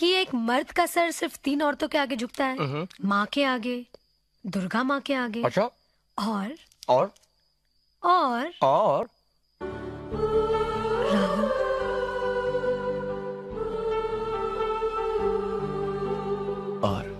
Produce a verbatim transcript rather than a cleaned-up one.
कि एक मर्द का सर सिर्फ तीन औरतों के आगे झुकता है, माँ के आगे, दुर्गा माँ के आगे, अच्छा, और और और और राहुल। और